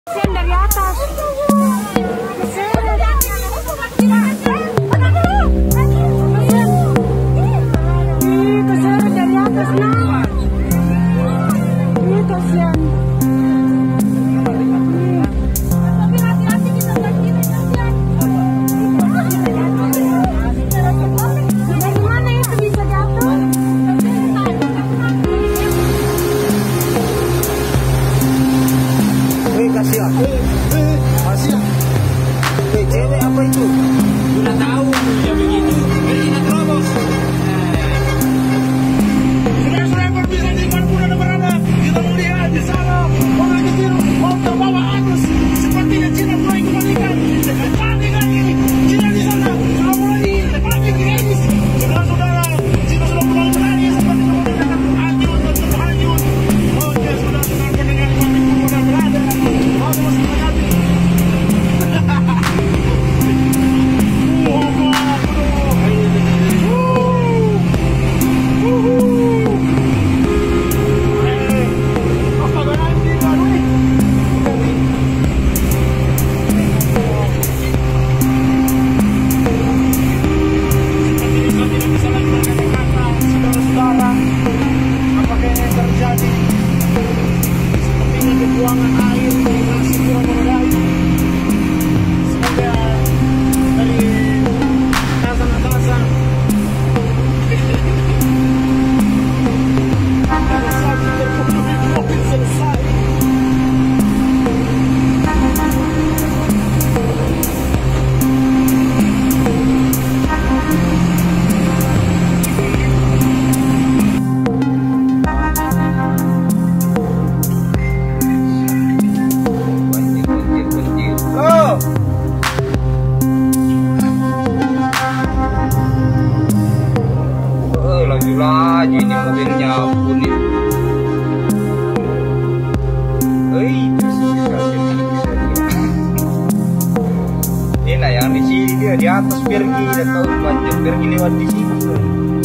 Dari atas. Dari atas, nah. Ini kasihan. Kasihan. Kasihan. Cewek apa itu? Udah tahu ya begitu. Ini terobos. Sudah berbisa di mana ada berada. Kita melihat di sana orang kecil motor bawa arus. Sepertinya Cina mulai kembalikan. Kembalikan ini. Cina di sana sudah mulai lepakin guys. Saudara-saudara, Cina sudah mulai berani seperti menggunakan hanyut dan terhanyut. Oke, sudah mendengar kami sudah berada. Buangan air masih kurang memadai. Semoga dari atasan-atasan pada saat terkopi selesai. Laju-laju ini mobilnya kulit. Ini lah yang di sini dia di atas pergi dan tahu banjir pergi lewat di sini.